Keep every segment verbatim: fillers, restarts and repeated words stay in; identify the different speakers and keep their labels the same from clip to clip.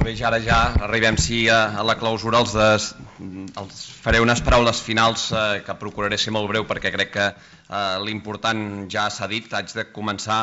Speaker 1: Bé, ja ara ja arribem sí a la clausura, els, des, els faré unes paraules finals eh, que procuraré ser molt breu perquè crec que eh, l'important ja s'ha dit. Haig de començar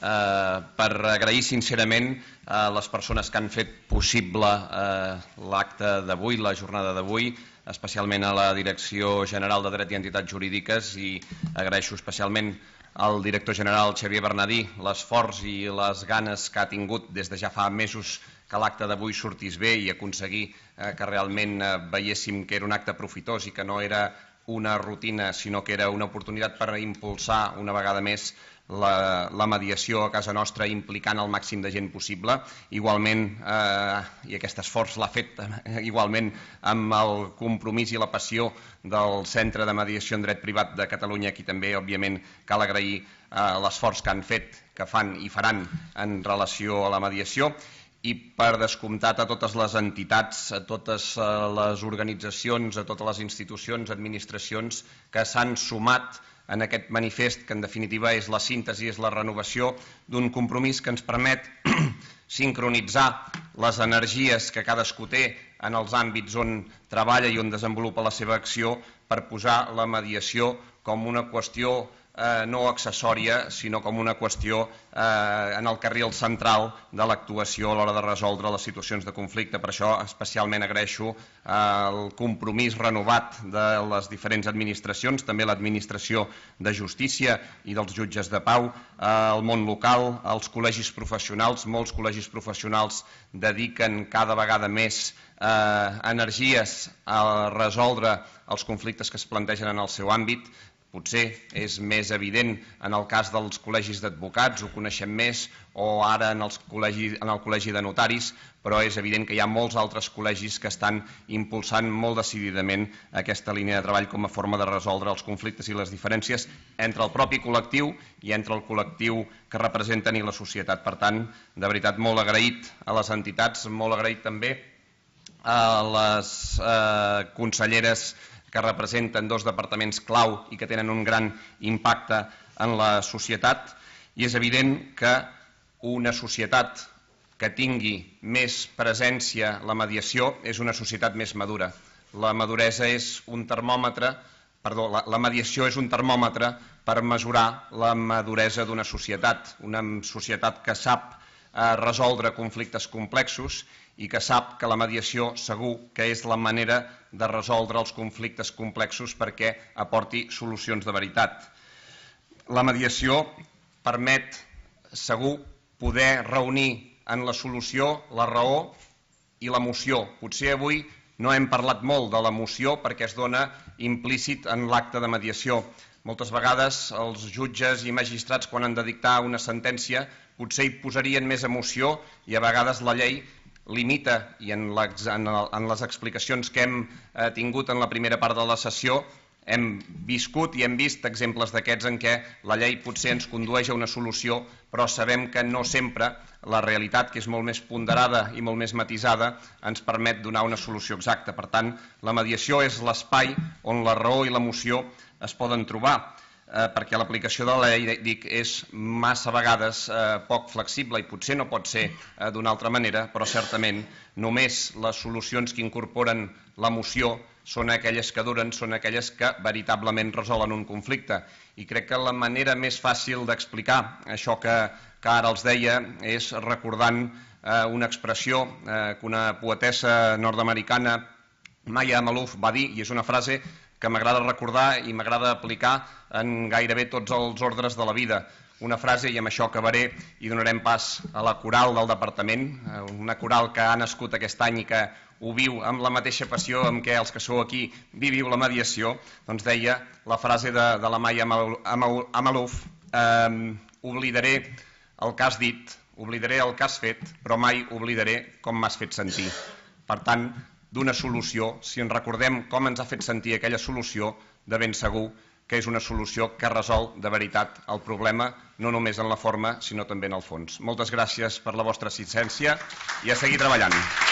Speaker 1: eh, per agrair sincerament a les persones que han fet possible eh, l'acte d'avui, la jornada d'avui, especialment a la Direcció General de Dret i Entitats Jurídiques, i agraeixo especialment al director general Xavier Bernadí l'esforç i les ganes que ha tingut des de ja fa mesos que l'acte d'avui sortís bé i aconseguir eh, que realment eh, veiéssim que era un acte profitós i que no era una rutina, sinó que era una oportunitat per impulsar una vegada més la, la mediació a casa nostra, implicant el màxim de gent possible. Igualment, eh, i aquest esforç l'ha fet eh, igualment amb el compromís i la passió del Centre de Mediació en Dret Privat de Catalunya, qui també, òbviament, cal agrair eh, l'esforç que han fet, que fan i faran en relació a la mediació. I per descomptat a totes les entitats, a totes les organitzacions, a totes les institucions, administracions que s'han sumat en aquest manifest, que en definitiva és la síntesi, és la renovació d'un compromís que ens permet sincronitzar les energies que cadascú té en els àmbits on treballa i on desenvolupa la seva acció per posar la mediació com una qüestió Eh, no accessòria, sinó com una qüestió eh, en el carril central de l'actuació a l'hora de resoldre les situacions de conflicte. Per això especialment agraeixo eh, el compromís renovat de les diferents administracions, també l'administració de justícia i dels jutges de pau, eh, el món local, els col·legis professionals. Molts col·legis professionals dediquen cada vegada més eh, energies a resoldre els conflictes que es plantegen en el seu àmbit. Potser és més evident en el cas dels col·legis d'advocats, ho coneixem més, o ara en, els col·legi, en el col·legi de notaris, però és evident que hi ha molts altres col·legis que estan impulsant molt decididament aquesta línia de treball com a forma de resoldre els conflictes i les diferències entre el propi col·lectiu i entre el col·lectiu que representen i la societat. Per tant, de veritat, molt agraït a les entitats, molt agraït també a les eh, conselleres que representen dos departaments clau i que tenen un gran impacte en la societat, i és evident que una societat que tingui més presència la mediació és una societat més madura. La maduresa és un termòmetre, perdó, la, la mediació és un termòmetre per mesurar la maduresa d'una societat, una societat que sap eh, resoldre conflictes complexos i que sap que la mediació segur que és la manera de resoldre els conflictes complexos perquè aporti solucions de veritat. La mediació permet segur poder reunir en la solució la raó i l'emoció. Potser avui no hem parlat molt de l'emoció perquè es dona implícit en l'acte de mediació. Moltes vegades els jutges i magistrats, quan han de dictar una sentència, potser hi posarien més emoció i a vegades la llei limita, i en les, en, en les explicacions que hem eh, tingut en la primera part de la sessió hem viscut i hem vist exemples d'aquests en què la llei potser ens condueix a una solució, però sabem que no sempre la realitat, que és molt més ponderada i molt més matisada, ens permet donar una solució exacta. Per tant, la mediació és l'espai on la raó i l'emoció es poden trobar, eh, perquè l'aplicació de la llei, dic, és massa vegades eh, poc flexible i potser no pot ser eh, d'una altra manera, però certament només les solucions que incorporen l'emoció són aquelles que duren, són aquelles que veritablement resolen un conflicte. I crec que la manera més fàcil d'explicar això que, que ara els deia és recordant eh, una expressió eh, que una poetessa nord-americana, Maya Maluf, va dir, i és una frase que m'agrada recordar i m'agrada aplicar en gairebé tots els ordres de la vida. Una frase, i amb això acabaré i donarem pas a la coral del departament, una coral que ha nascut aquest any i que ho viu amb la mateixa passió amb què els que sou aquí viviu la mediació. Doncs deia la frase de, de la Maya Maluf, eh, oblidaré el que has dit, oblidaré el que has fet, però mai oblidaré com m'has fet sentir. Per tant, d'una solució, si ens recordem com ens ha fet sentir aquella solució, de ben segur que és una solució que resol de veritat el problema, no només en la forma, sinó també en el fons. Moltes gràcies per la vostra assistència i a seguir treballant.